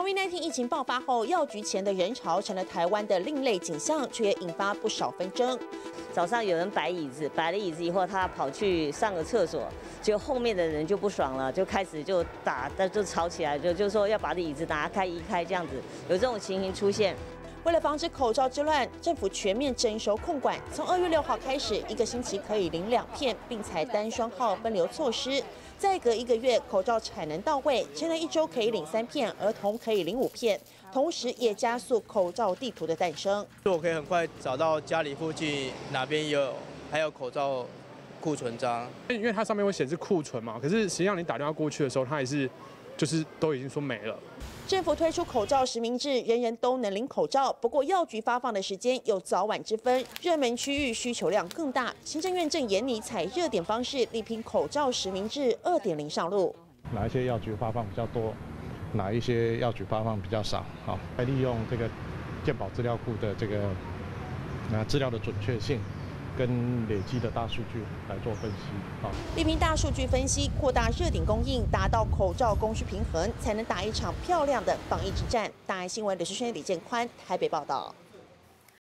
COVID-19 疫情爆发后，药局前的人潮成了台湾的另类景象，却也引发不少纷争。 早上有人摆椅子，摆了椅子以后，他跑去上个厕所，结果后面的人就不爽了，就开始就打，就吵起来，就说要把这椅子拿开移开，这样子有这种情形出现。 为了防止口罩之乱，政府全面征收控管。从2月6号开始，一个星期可以领2片，并采单双号分流措施。再隔1个月，口罩产能到位，成人1周可以领3片，儿童可以领5片。同时，也加速口罩地图的诞生。 我可以很快找到家里附近哪边还有口罩库存章， 因为它上面会显示库存嘛，可是实际上你打电话过去的时候，它也是就是都已经说没了。 政府推出口罩实名制，人人都能领口罩。不过药局发放的时间有早晚之分，热门区域需求量更大。行政院正研拟采热点方式，力拼口罩实名制2.0上路。 哪一些药局发放比较多，哪一些药局发放比较少？好，来利用这个健保资料库的这个资料的准确性。 跟累积的大数据来做分析， 力拼大数据分析，扩大热点供应，达到口罩供需平衡，才能打一场漂亮的防疫之战。大爱新闻李世轩、李建宽台北报道。